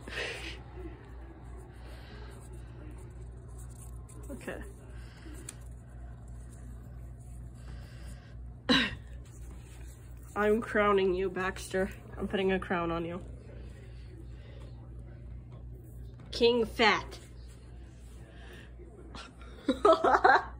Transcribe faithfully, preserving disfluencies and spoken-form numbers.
Okay. I'm crowning you, Baxter. I'm putting a crown on you. King Fat.